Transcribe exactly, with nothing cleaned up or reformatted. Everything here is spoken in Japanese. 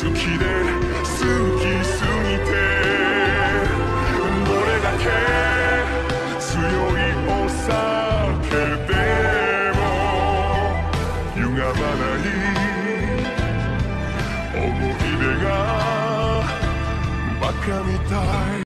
好きで好きすぎてどれだけ強いお酒でも歪まない思い出がバカみたい